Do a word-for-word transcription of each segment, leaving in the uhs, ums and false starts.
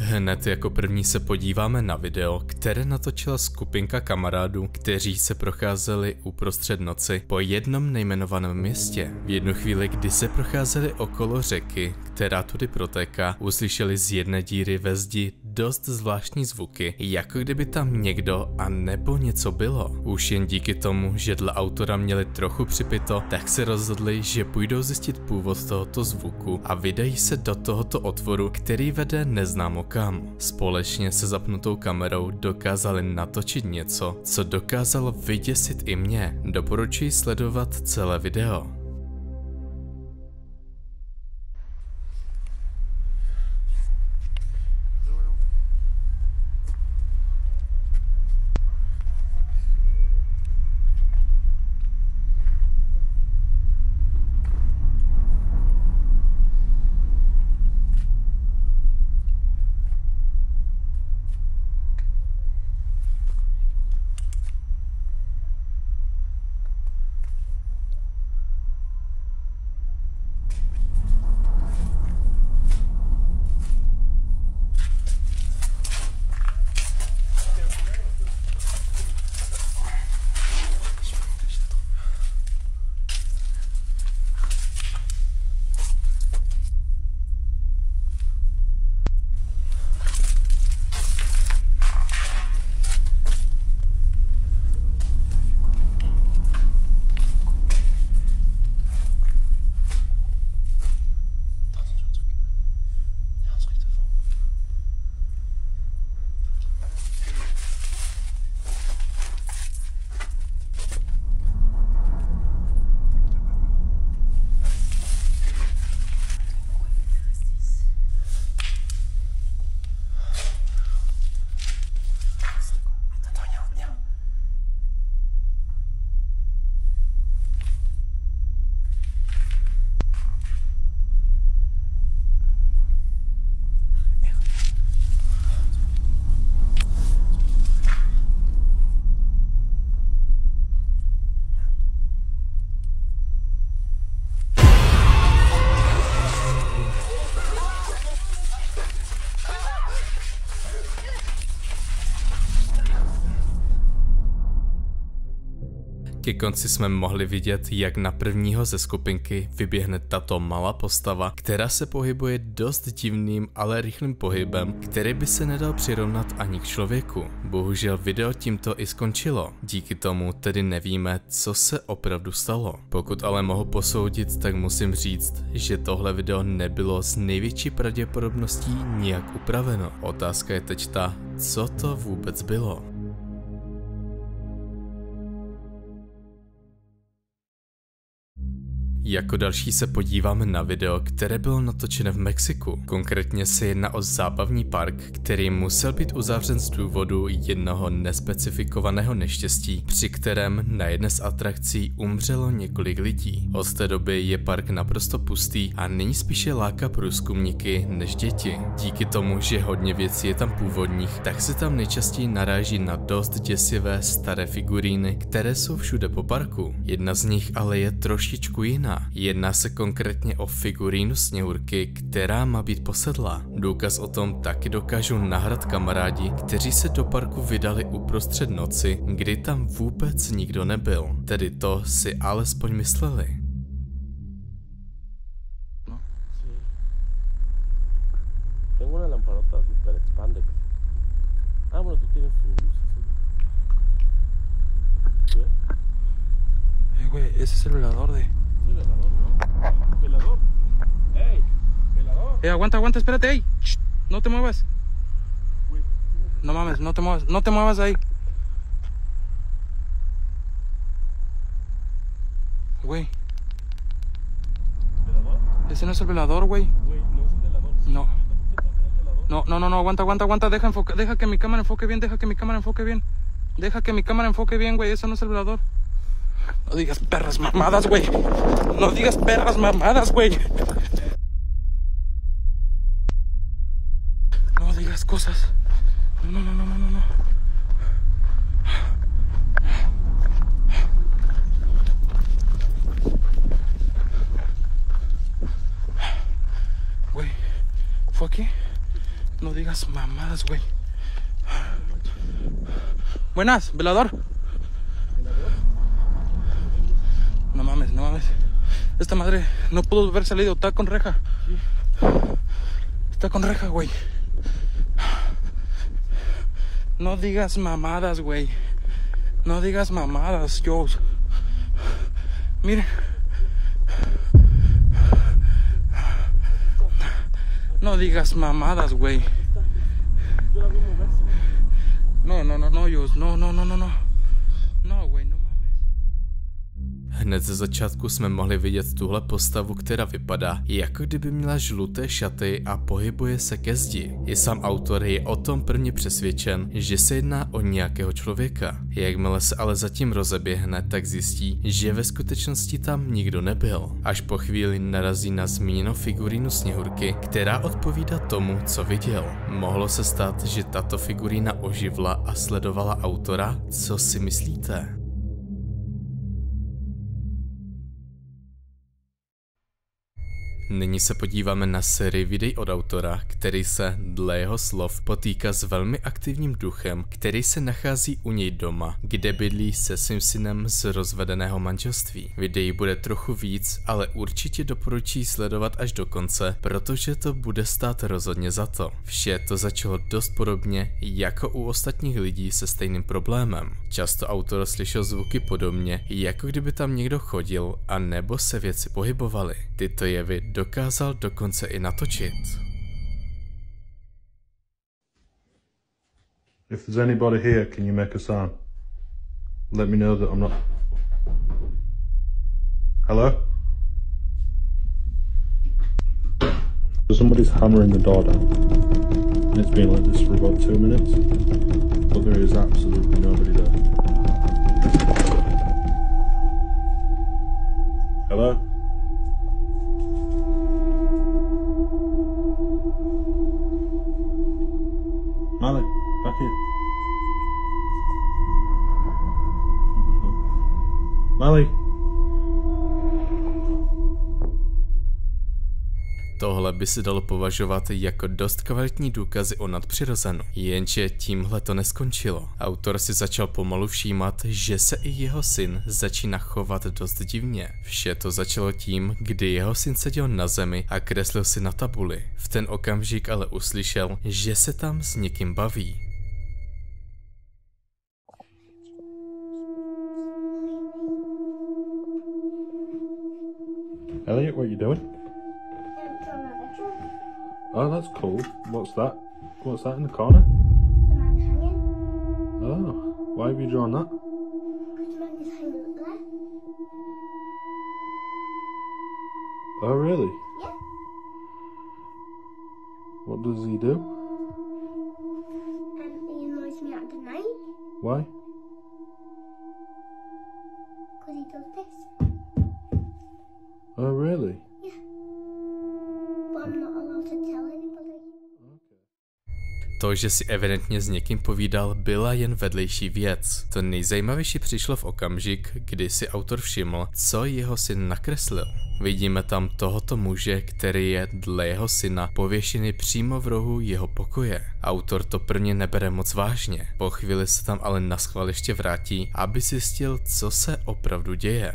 Hned jako první se podíváme na video, které natočila skupinka kamarádů, kteří se procházeli uprostřed noci po jednom nejmenovaném městě. V jednu chvíli, kdy se procházeli okolo řeky, která tudy protéká, uslyšeli z jedné díry ve zdi dost zvláštní zvuky, jako kdyby tam někdo a nebo něco bylo. Už jen díky tomu, že dle autora měli trochu připito, tak se rozhodli, že půjdou zjistit původ tohoto zvuku a vydají se do tohoto otvoru, který vede neznámo kam. Společně se zapnutou kamerou dokázali natočit něco, co dokázalo vyděsit i mě. Doporučuji sledovat celé video. Ke konci jsme mohli vidět, jak na prvního ze skupinky vyběhne tato malá postava, která se pohybuje dost divným, ale rychlým pohybem, který by se nedal přirovnat ani k člověku. Bohužel video tímto i skončilo. Díky tomu tedy nevíme, co se opravdu stalo. Pokud ale mohu posoudit, tak musím říct, že tohle video nebylo s největší pravděpodobností nijak upraveno. Otázka je teď ta, co to vůbec bylo. Jako další se podíváme na video, které bylo natočené v Mexiku. Konkrétně se jedná o zábavní park, který musel být uzavřen z důvodu jednoho nespecifikovaného neštěstí, při kterém na jedné z atrakcí umřelo několik lidí. Od té doby je park naprosto pustý a nyní spíše láká průzkumníky než děti. Díky tomu, že hodně věcí je tam původních, tak se tam nejčastěji naráží na dost děsivé staré figuríny, které jsou všude po parku. Jedna z nich ale je trošičku jiná. Jedná se konkrétně o figurínu Sněhurky, která má být posedlá. Důkaz o tom taky dokážou nahrat kamarádi, kteří se do parku vydali uprostřed noci, kdy tam vůbec nikdo nebyl. Tedy to si alespoň mysleli. No, sí. Tengo una lamparota super expande. Ah, bueno, tú tienes tu luz azul. ¿Qué? Eh, güey, ese es el velador de... Velador, ¿no? Velador. ¡Ey! Velador. Eh, aguanta, aguanta, espérate, ey. Shh, no te muevas. No mames, no te muevas, no te muevas ahí. Güey. ¿Velador? Ese no es el velador, güey. Güey, no es el velador. No. ¿Qué pasa el velador? No, no, no, no, aguanta, aguanta, aguanta. Deja, enfoca, deja que mi cámara enfoque bien, deja que mi cámara enfoque bien. Deja que mi cámara enfoque bien, güey. Eso no es el velador. No digas perras mamadas, güey. No digas perras mamadas, güey. No digas cosas. No, no, no, no, no, no. Güey, ¿fue aquí? No digas mamadas, güey. Buenas, velador. No mames, no mames. Esta madre no pudo haber salido, está con reja. Está con reja, güey. No digas mamadas, güey. No digas mamadas, yo. Miren. No digas mamadas, güey. No, no, no, no, yo. No, no, no, no, no. No, güey, no mames. Hned ze začátku jsme mohli vidět tuhle postavu, která vypadá, jako kdyby měla žluté šaty a pohybuje se ke zdi. I sám autor je o tom prvně přesvědčen, že se jedná o nějakého člověka. Jakmile se ale zatím rozeběhne, tak zjistí, že ve skutečnosti tam nikdo nebyl. Až po chvíli narazí na zmíněnou figurínu Sněhurky, která odpovídá tomu, co viděl. Mohlo se stát, že tato figurína oživla a sledovala autora? Co si myslíte? Nyní se podíváme na sérii videí od autora, který se, dle jeho slov, potýká s velmi aktivním duchem, který se nachází u něj doma, kde bydlí se svým synem z rozvedeného manželství. Videí bude trochu víc, ale určitě doporučuji sledovat až do konce, protože to bude stát rozhodně za to. Vše to začalo dost podobně jako u ostatních lidí se stejným problémem. Často autor slyšel zvuky podobně, jako kdyby tam někdo chodil, a nebo se věci pohybovaly. Tyto jevy dokázal dokonce i natočit. If there's anybody here, can you make a sound? Let me know that I'm not... Hello? Somebody's hammering the door down. And it's been like this for about two minutes. But there is absolutely nobody there. Hello? Malik, back here. Malik. Tohle by se dalo považovat jako dost kvalitní důkazy o nadpřirozenu. Jenže tímhle to neskončilo. Autor si začal pomalu všímat, že se i jeho syn začíná chovat dost divně. Vše to začalo tím, kdy jeho syn seděl na zemi a kreslil si na tabuli. V ten okamžik ale uslyšel, že se tam s někým baví. Elliot, what are you doing? Oh, that's cool. What's that? What's that in the corner? The man hanging. Oh, why have you drawn that? Because the man is hanging up there. Oh, really? Yeah. What does he do? And he annoys me at the night. Why? Because he does this. Oh, really? Yeah. But I'm not allowed to tell anybody. To, že si evidentně s někým povídal, byla jen vedlejší věc. To nejzajímavější přišlo v okamžik, kdy si autor všiml, co jeho syn nakreslil. Vidíme tam tohoto muže, který je dle jeho syna pověšený přímo v rohu jeho pokoje. Autor to prvně nebere moc vážně. Po chvíli se tam ale naschvál ještě vrátí, aby zjistil, co se opravdu děje.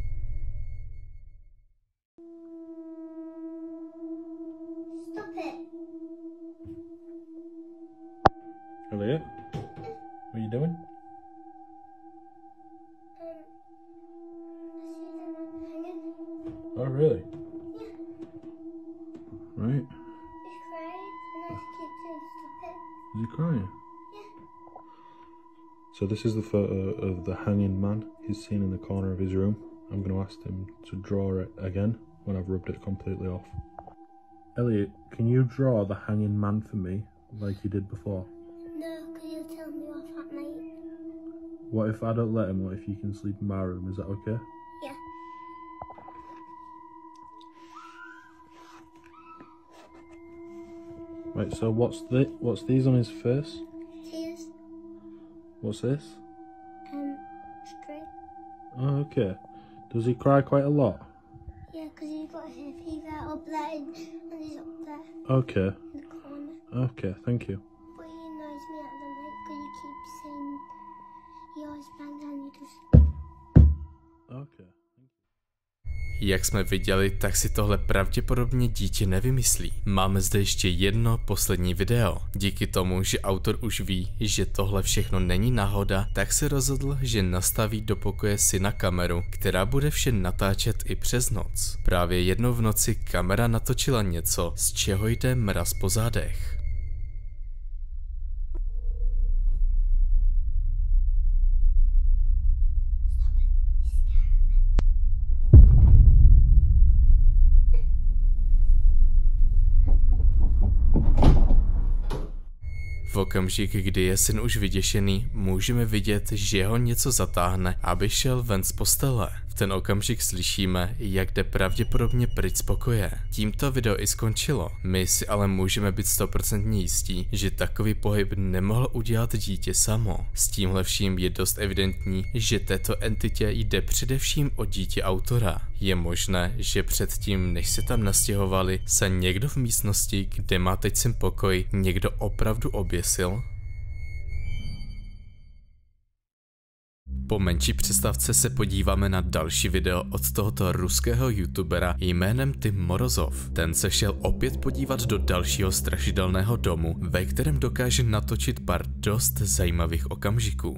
Stop it. Elliot? What are you doing? Um, I see the man hanging. Oh, really? Yeah. Right. He's crying and I keep saying stop it. Is he crying? Yeah. So this is the photo of the hanging man he's seen in the corner of his room. I'm going to ask him to draw it again when I've rubbed it completely off. Elliot, can you draw the hanging man for me like you did before? No, because he'll tell me off at night. What if I don't let him? What if you can sleep in my room? Is that okay? Yeah. Right, so what's the what's these on his face? Tears. What's this? Um, straight. Oh, okay. Does he cry quite a lot? Yeah, because he's got hay fever up there and, and he's up there Okay. in the corner. Okay, thank you. But he annoys me at the night because he keeps saying he always bangs on you just. Okay. Jak jsme viděli, tak si tohle pravděpodobně dítě nevymyslí. Máme zde ještě jedno poslední video. Díky tomu, že autor už ví, že tohle všechno není náhoda, tak se rozhodl, že nastaví do pokoje syna kameru, která bude vše natáčet i přes noc. Právě jednou v noci kamera natočila něco, z čeho jde mraz po zádech. V okamžik, kdy je syn už vyděšený, můžeme vidět, že ho něco zatáhne, aby šel ven z postele. V ten okamžik slyšíme, jak jde pravděpodobně pryč z pokoje. Tímto video i skončilo. My si ale můžeme být stoprocentně jistí, že takový pohyb nemohlo udělat dítě samo. S tímhle vším je dost evidentní, že této entitě jde především o dítě autora. Je možné, že předtím, než se tam nastěhovali, se někdo v místnosti, kde má teď syn pokoj, někdo opravdu oběsil? Po menší přestávce se podíváme na další video od tohoto ruského youtubera jménem Tim Morozov. Ten se šel opět podívat do dalšího strašidelného domu, ve kterém dokáže natočit pár dost zajímavých okamžiků.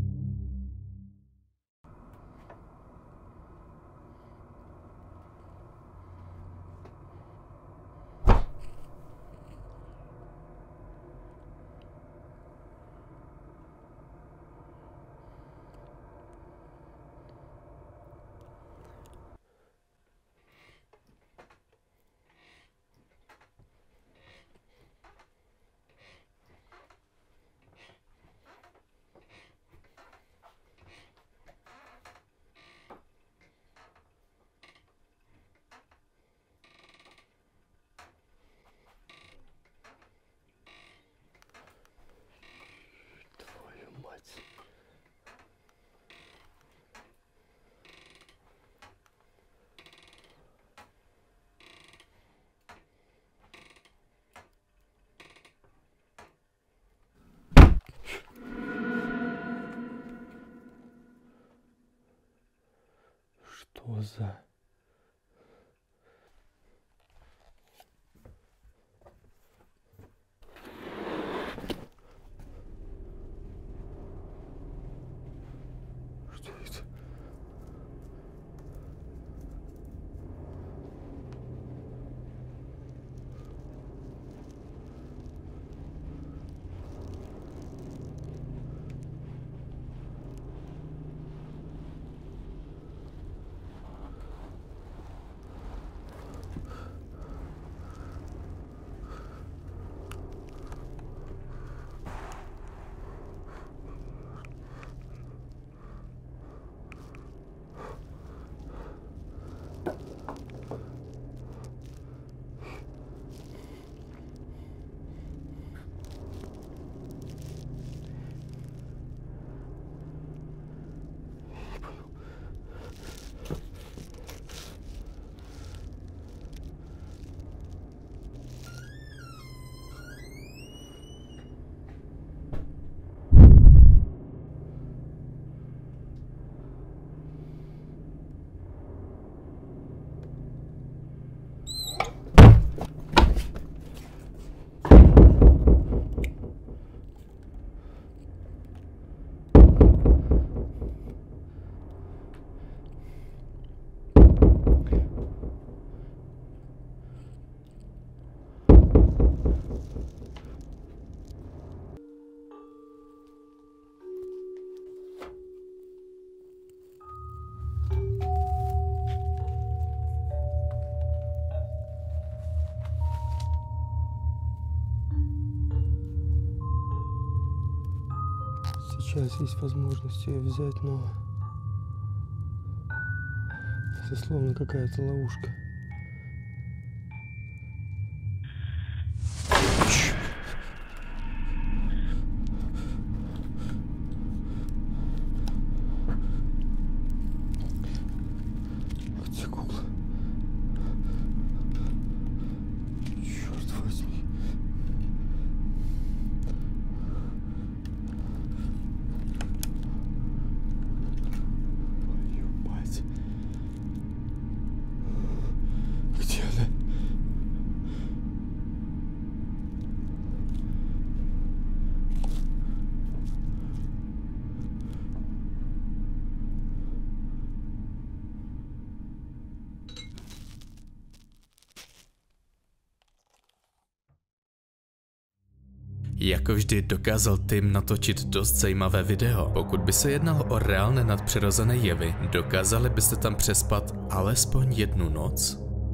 Что за... Что это? Сейчас есть возможность ее взять, но это словно какая-то ловушка. Где кукла? Черт возьми. Jako vždy dokázal Tim natočit dost zajímavé video. Pokud by se jednalo o reálné nadpřirozené jevy, dokázali byste tam přespat alespoň jednu noc?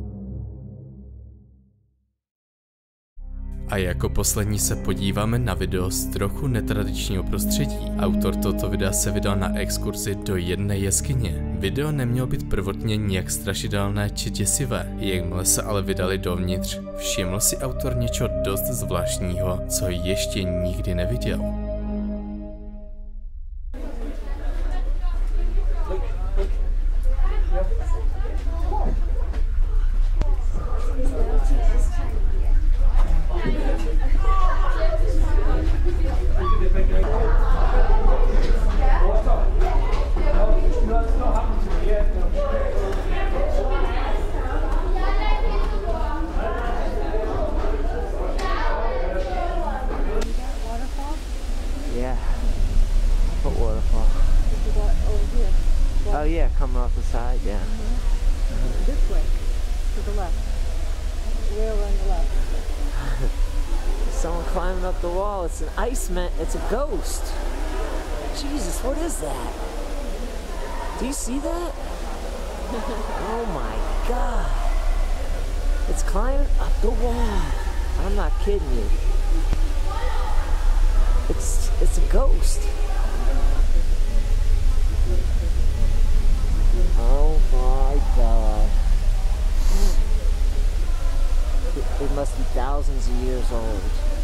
A jako poslední se podíváme na video z trochu netradičního prostředí. Autor tohoto videa se vydal na exkurzi do jedné jeskyně. Video nemělo být prvotně nijak strašidelné či děsivé, jakmile se ale vydali dovnitř, všiml si autor něčeho dost zvláštního, co ještě nikdy neviděl. Oh yeah, coming off the side, yeah. Mm-hmm. This way, to the left. Where on the left? Someone climbing up the wall. It's an ice man. It's a ghost. Jesus, what is that? Do you see that? Oh my God! It's climbing up the wall. I'm not kidding you. It's it's a ghost. Oh my God. It, it must be thousands of years old.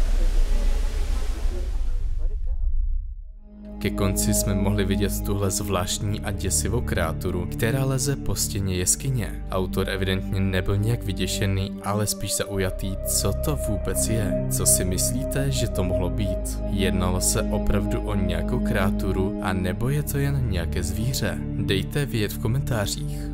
Ke konci jsme mohli vidět tuhle zvláštní a děsivou kreaturu, která leze po stěně jeskyně. Autor evidentně nebyl nějak vyděšený, ale spíš zaujatý, co to vůbec je. Co si myslíte, že to mohlo být? Jednalo se opravdu o nějakou kreaturu, a nebo je to jen nějaké zvíře? Dejte vědět v komentářích.